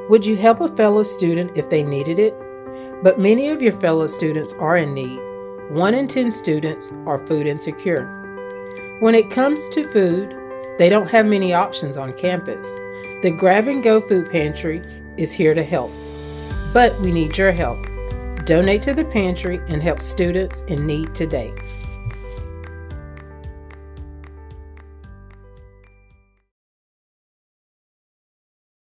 Would you help a fellow student if they needed it? But many of your fellow students are in need. 1 in 10 students are food insecure. When it comes to food, they don't have many options on campus. The Grab-and-Go Food Pantry is here to help. But we need your help. Donate to the pantry and help students in need today.